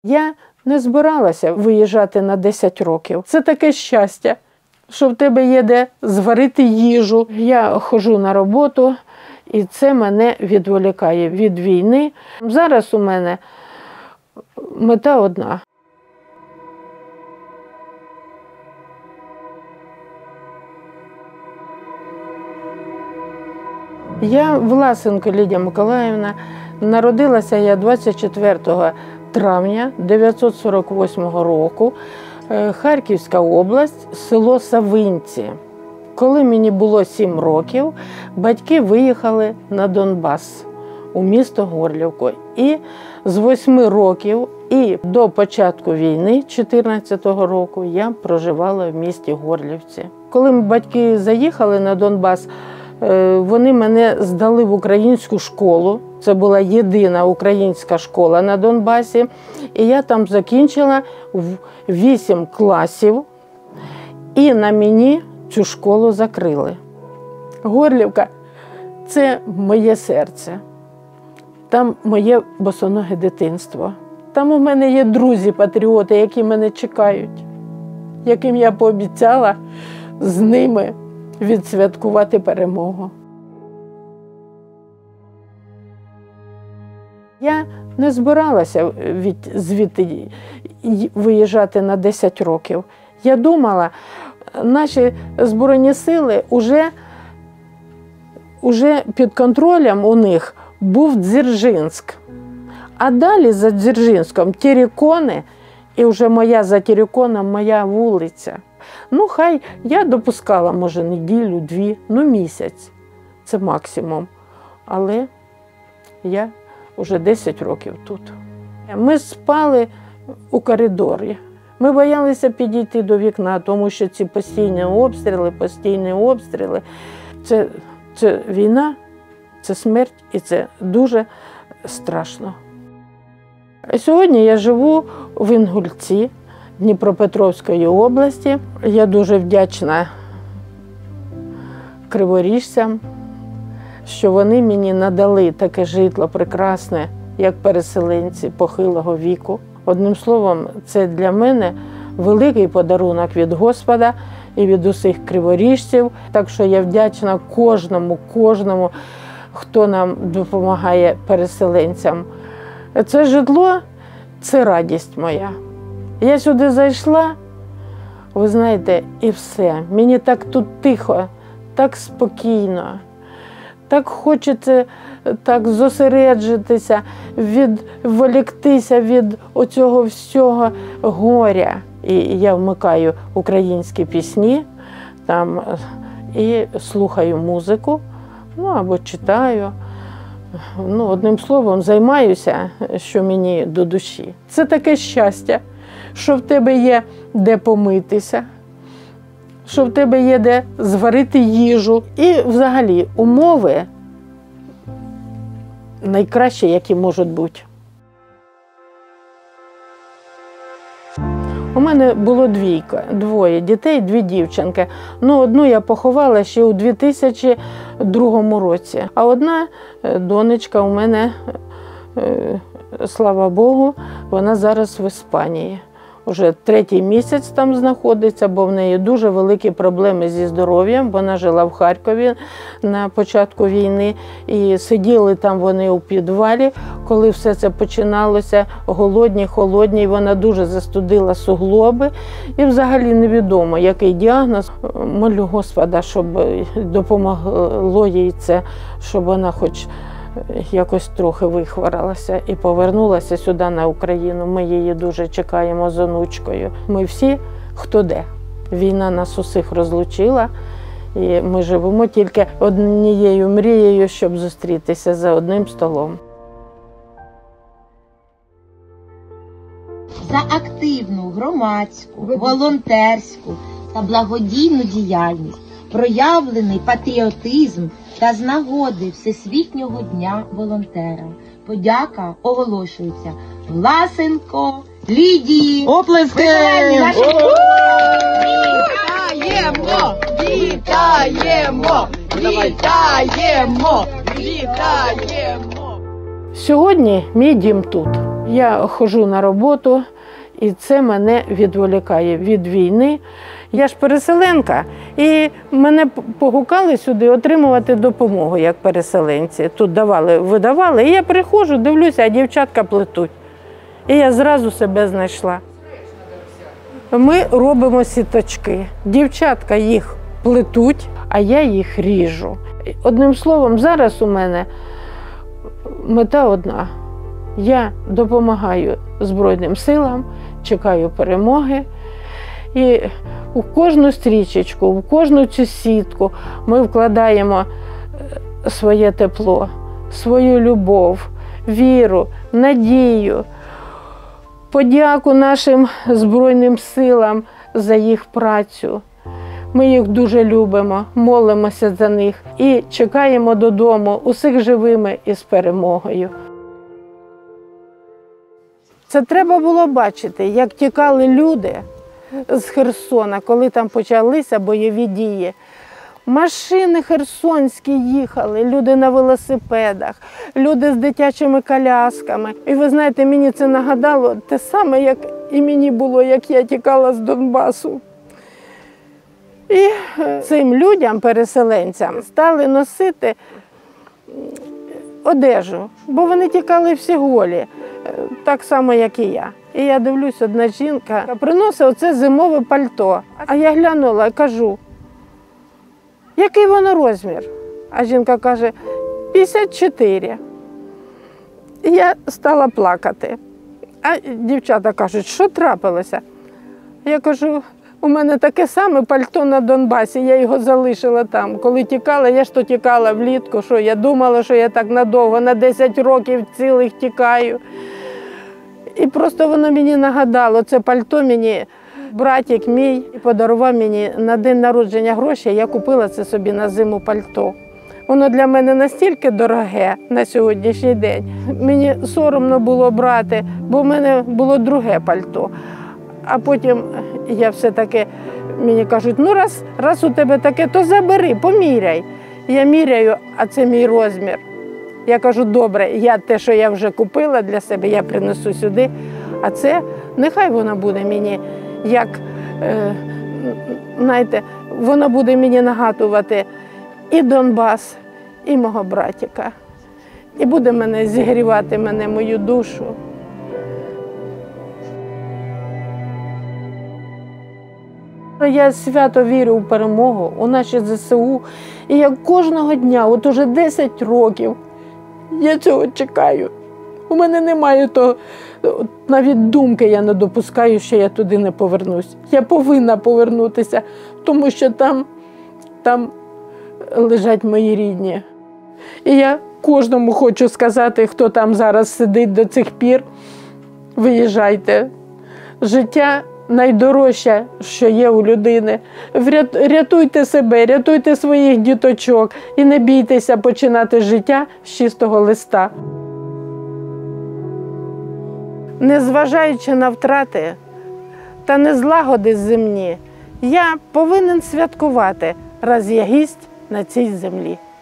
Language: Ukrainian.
Я не збиралася виїжджати на 10 років. Це таке щастя, що в тебе є де зварити їжу. Я ходжу на роботу, і це мене відволікає від війни. Зараз у мене мета одна. Я Власенко Лідія Миколаївна. Народилася я 24 травня 1948 року. Харківська область, село Савинці. Коли мені було 7 років, батьки виїхали на Донбас, у місто Горлівку. І з 8 років і до початку війни, 2014 року, я проживала в місті Горлівці. Коли батьки заїхали на Донбас, вони мене здали в українську школу. Це була єдина українська школа на Донбасі. І я там закінчила 8 класів. І на мені цю школу закрили. Горлівка – це моє серце. Там моє босоноге дитинство. Там у мене є друзі-патріоти, які мене чекають, яким я пообіцяла з ними відсвяткувати перемогу. Я не збиралася звідти виїжджати на 10 років. Я думала, наші Збройні сили уже під контролем у них був Дзержинськ. А далі за Дзержинськом Терекони, і вже за Тереконом моя вулиця. Ну, хай я допускала, може, неділю, 2, місяць. Це максимум. Але я вже 10 років тут. Ми спали у коридорі. Ми боялися підійти до вікна, тому що ці постійні обстріли. Це війна, це смерть і це дуже страшно. Сьогодні я живу в Інгульці, Дніпропетровської області. Я дуже вдячна криворіжцям, що вони мені надали таке житло прекрасне, як переселенці похилого віку. Одним словом, це для мене великий подарунок від Господа і від усіх криворіжців. Так що я вдячна кожному, хто нам допомагає переселенцям. Це житло – це радість моя. Я сюди зайшла, ви знаєте, і все. Мені так тут тихо, так спокійно, так хочеться зосереджитися, відволіктися від оцього всього горя. І я вмикаю українські пісні там, і слухаю музику, або читаю. Одним словом, займаюся, що мені до душі. Це таке щастя, що в тебе є де помитися, що в тебе є де зварити їжу. І взагалі умови найкращі, які можуть бути. У мене було двоє дітей, 2 дівчинки. Одну я поховала ще у 2002 році. А одна донечка у мене, слава Богу, вона зараз в Іспанії. Уже 3-й місяць там знаходиться, бо в неї дуже великі проблеми зі здоров'ям. Вона жила в Харкові на початку війни і сиділи там вони у підвалі, коли все це починалося, голодні, холодні, і вона дуже застудила суглоби. І взагалі невідомо, який діагноз. Молю Господа, щоб допомогло їй це, щоб вона хоч якось трохи вихворалася і повернулася сюди на Україну. Ми її дуже чекаємо з онучкою. Ми всі, хто де. Війна нас усіх розлучила, і ми живемо тільки однією мрією, щоб зустрітися за одним столом. За активну, громадську, волонтерську та благодійну діяльність, проявлений патріотизм та з нагоди Всесвітнього дня волонтера. Подяка оголошується Власенко Лідії. Оплески! Вітаємо! Вітаємо! Вітаємо! Вітаємо! Сьогодні мій дім тут. Я ходжу на роботу, і це мене відволікає від війни. Я ж переселенка, і мене погукали сюди отримувати допомогу як переселенці. Тут видавали, і я приходжу, дивлюся, а дівчатка плетуть. І я зразу себе знайшла. Ми робимо сіточки. Дівчатка їх плетуть, а я їх ріжу. Одним словом, зараз у мене мета одна. Я допомагаю Збройним силам, чекаю перемоги. І у кожну стрічечку, в кожну цю сітку ми вкладаємо своє тепло, свою любов, віру, надію, подяку нашим Збройним силам за їх працю. Ми їх дуже любимо, молимося за них і чекаємо додому усіх живими і з перемогою. Це треба було бачити, як тікали люди з Херсона, коли там почалися бойові дії. Машини херсонські їхали, люди на велосипедах, люди з дитячими колясками. І ви знаєте, мені це нагадало те саме, як і мені було, як я тікала з Донбасу. І цим людям, переселенцям, стали носити одежу, бо вони тікали всі голі, так само, як і я. І я дивлюсь, одна жінка приносить оце зимове пальто. А я глянула і кажу, який воно розмір? А жінка каже, 54. І я стала плакати. А дівчата кажуть, що трапилося? Я кажу, у мене таке саме пальто на Донбасі, я його залишила там. Коли тікала, я ж то тікала влітку, що я думала, що я так надовго, на 10 років цілих тікаю. І просто воно мені нагадало, це пальто мені братик мій подарував мені на день народження гроші, я купила це собі на зиму пальто. Воно для мене настільки дороге на сьогоднішній день. Мені соромно було брати, бо в мене було друге пальто. А потім я все-таки, мені кажуть, ну раз у тебе таке, то забери, поміряй. Я міряю, а це мій розмір. Я кажу, добре, те, що я вже купила для себе, я принесу сюди, а це нехай воно буде мені, як, знаєте, воно буде мені нагадувати і Донбас, і мого братика. І буде мене зігрівати мою душу. Я свято вірю у перемогу, у наші ЗСУ. І я кожного дня, от уже 10 років, я цього чекаю. У мене немає того, навіть думки я не допускаю, що я туди не повернусь. Я повинна повернутися, тому що там лежать мої рідні. І я кожному хочу сказати, хто там зараз сидить до цих пір, виїжджайте. Життя найдорожче, що є у людини. Рятуйте себе, рятуйте своїх діточок і не бійтеся починати життя з чистого листа. Незважаючи на втрати та незлагоди земні, я повинен святкувати, раз я гість на цій землі.